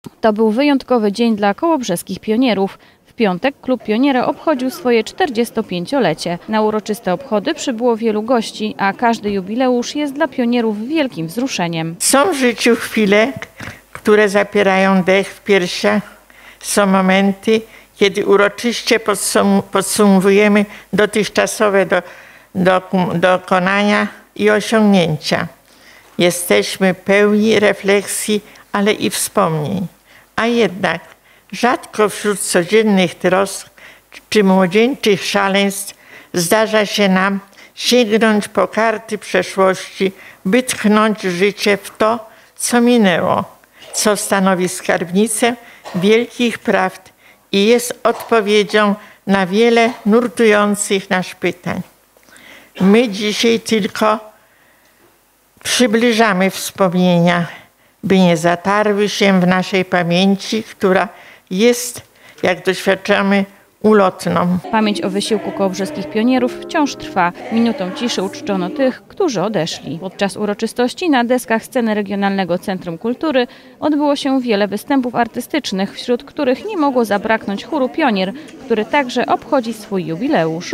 To był wyjątkowy dzień dla kołobrzeskich pionierów. W piątek klub Pioniera obchodził swoje 45-lecie. Na uroczyste obchody przybyło wielu gości, a każdy jubileusz jest dla pionierów wielkim wzruszeniem. Są w życiu chwile, które zapierają dech w piersiach. Są momenty, kiedy uroczyście podsumowujemy dotychczasowe dokonania i osiągnięcia. Jesteśmy pełni refleksji, ale i wspomnień. A jednak rzadko wśród codziennych trosk czy młodzieńczych szaleństw zdarza się nam sięgnąć po karty przeszłości, by tchnąć życie w to, co minęło, co stanowi skarbnicę wielkich prawd i jest odpowiedzią na wiele nurtujących nas pytań. My dzisiaj tylko przybliżamy wspomnienia, by nie zatarły się w naszej pamięci, która jest, jak doświadczamy, ulotną. Pamięć o wysiłku kołobrzeskich pionierów wciąż trwa. Minutą ciszy uczczono tych, którzy odeszli. Podczas uroczystości na deskach sceny Regionalnego Centrum Kultury odbyło się wiele występów artystycznych, wśród których nie mogło zabraknąć chóru Pionier, który także obchodzi swój jubileusz.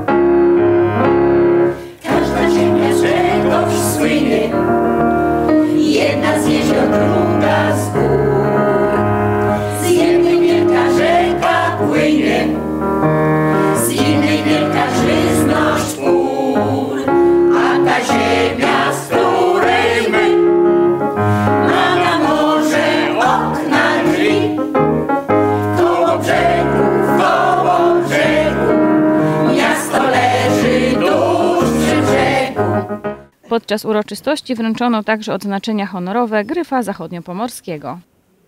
Każda ziemia czegoś słynie, jedna z jezior, druga z gór. Z jednej wielka rzeka płynie, z innej wielka żyzność pór. A ta ziemia, z której my, ma na morze okna drzwi. Koło brzegu, miasto leży tuż przy brzegu. Podczas uroczystości wręczono także odznaczenia honorowe Gryfa Zachodniopomorskiego.